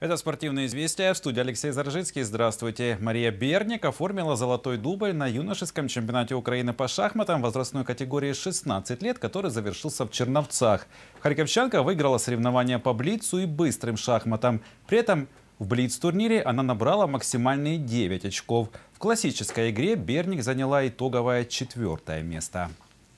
Это спортивные известия. В студии Алексей Заржицкий. Здравствуйте. Мария Берник оформила золотой дубль на юношеском чемпионате Украины по шахматам возрастной категории 16 лет, который завершился в Черновцах. Харьковчанка выиграла соревнования по блицу и быстрым шахматам. При этом в блиц-турнире она набрала максимальные 9 очков. В классической игре Берник заняла итоговое 4-е место.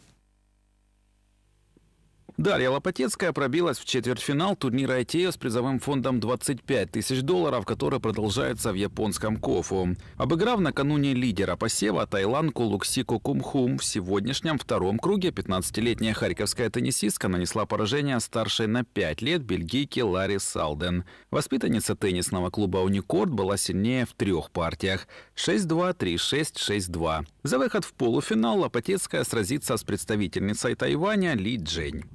Дарья Лопатецкая пробилась в четвертьфинал турнира ITF с призовым фондом $25 000, который продолжается в японском Кофу. Обыграв накануне лидера посева таиландку Луксику Кумхум, в сегодняшнем втором круге 15-летняя харьковская теннисистка нанесла поражение старшей на 5 лет бельгийке Ларри Салден. Воспитанница теннисного клуба «Уникорд» была сильнее в 3 партиях – 6-2, 3-6, 6-2. За выход в полуфинал Лопатецкая сразится с представительницей Тайваня Ли Джень.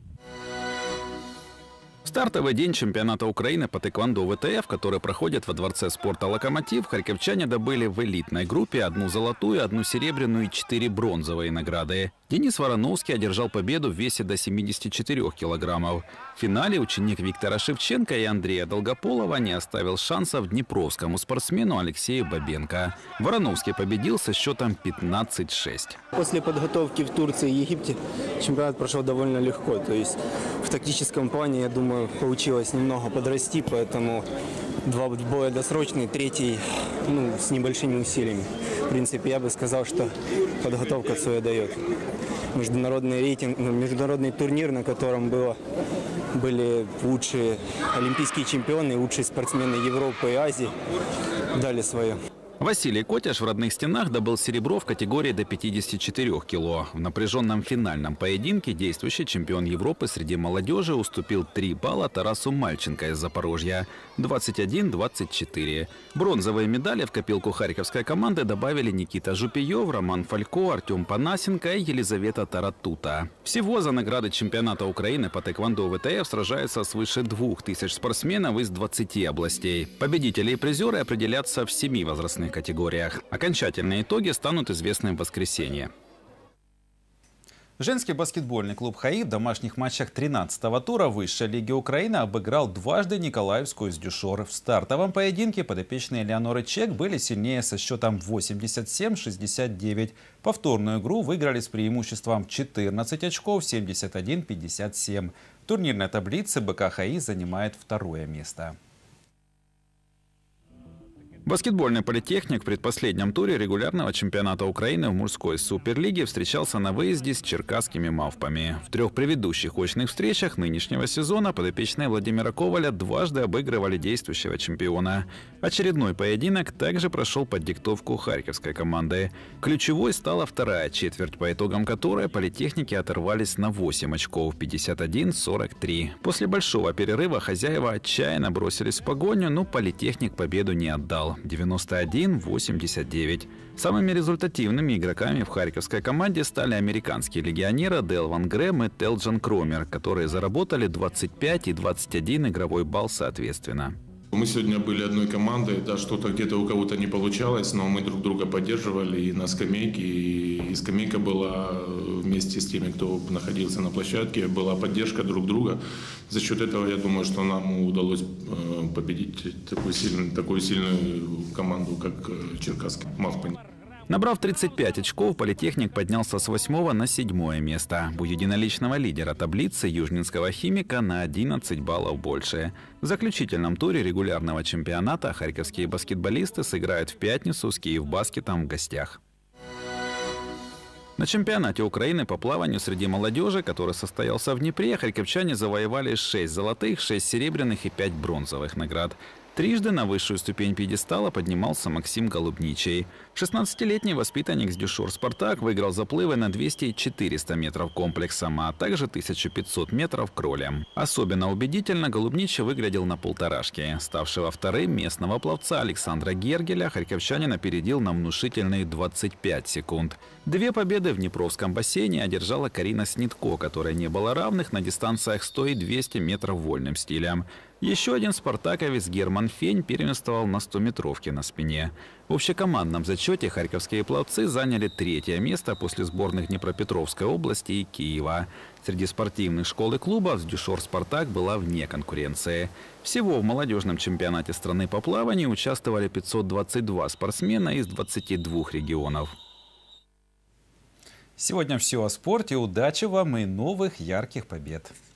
Стартовый день чемпионата Украины по тэквондо ВТФ, который проходит во Дворце спорта «Локомотив», харьковчане добыли в элитной группе 1 золотую, 1 серебряную и 4 бронзовые награды. Денис Вороновский одержал победу в весе до 74 килограммов. В финале ученик Виктора Шевченко и Андрея Долгополова не оставил шансов днепровскому спортсмену Алексею Бабенко. Вороновский победил со счетом 15-6. После подготовки в Турции и Египте чемпионат прошел довольно легко. То есть в тактическом плане, я думаю, получилось немного подрасти, поэтому 2 боя досрочные, 3-й с небольшими усилиями. В принципе, я бы сказал, что подготовка свое дает. Международный рейтинг, международный турнир, на котором были лучшие олимпийские чемпионы, лучшие спортсмены Европы и Азии, дали свое. Василий Котяш в родных стенах добыл серебро в категории до 54 кило. В напряженном финальном поединке действующий чемпион Европы среди молодежи уступил 3 балла Тарасу Мальченко из Запорожья – 21-24. Бронзовые медали в копилку харьковской команды добавили Никита Жупиев, Роман Фалько, Артем Панасенко и Елизавета Таратута. Всего за награды чемпионата Украины по тэквондо ВТФ сражаются свыше 2000 спортсменов из 20 областей. Победители и призеры определятся в 7 возрастных категориях. Окончательные итоги станут известны в воскресенье. Женский баскетбольный клуб «ХАИ» в домашних матчах 13-го тура Высшей лиги Украины обыграл дважды Николаевскую «Сдюшор». В стартовом поединке подопечные Леоноры Чек были сильнее со счетом 87-69. Повторную игру выиграли с преимуществом 14 очков 71-57. В турнирной таблице БК «ХАИ» занимает 2-е место. Баскетбольный политехник в предпоследнем туре регулярного чемпионата Украины в мужской суперлиге встречался на выезде с черкасскими «Мавпами». В 3 предыдущих очных встречах нынешнего сезона подопечные Владимира Коваля дважды обыгрывали действующего чемпиона. Очередной поединок также прошел под диктовку харьковской команды. Ключевой стала 2-я четверть, по итогам которой политехники оторвались на 8 очков – 51-43. После большого перерыва хозяева отчаянно бросились в погоню, но политехник победу не отдал. 91-89. Самыми результативными игроками в харьковской команде стали американские легионеры Делван Грэм и Телджан Кромер, которые заработали 25 и 21 игровой балл соответственно. Мы сегодня были одной командой, да, что-то где-то у кого-то не получалось, но мы друг друга поддерживали и на скамейке, и скамейка была вместе с теми, кто находился на площадке, была поддержка друг друга. За счет этого, я думаю, что нам удалось победить такую сильную команду, как черкасские «Мавпы». Набрав 35 очков, политехник поднялся с 8 на 7 место. У единоличного лидера таблицы южнинского «Химика» на 11 баллов больше. В заключительном туре регулярного чемпионата харьковские баскетболисты сыграют в пятницу с «Киевбаскетом» в гостях. На чемпионате Украины по плаванию среди молодежи, который состоялся в Днепре, харьковчане завоевали 6 золотых, 6 серебряных и 5 бронзовых наград. Трижды на высшую ступень пьедестала поднимался Максим Голубничий. 16-летний воспитанник «Сдюшор Спартак» выиграл заплывы на 200 и 400 метров комплексом, а также 1500 метров кролем. Особенно убедительно Голубничий выглядел на полторашке. Ставшего 2-м местного пловца Александра Гергеля харьковчанин опередил на внушительные 25 секунд. 2 победы в Днепровском бассейне одержала Карина Снитко, которой не было равных на дистанциях 100 и 200 метров вольным стилем. Еще один спартаковец Герман Фень первенствовал на 100-метровке на спине. В общекомандном зачете харьковские пловцы заняли 3-е место после сборных Днепропетровской области и Киева. Среди спортивных школ и клубов Дюшор «Спартак» была вне конкуренции. Всего в молодежном чемпионате страны по плаванию участвовали 522 спортсмена из 22 регионов. Сегодня все о спорте. Удачи вам и новых ярких побед!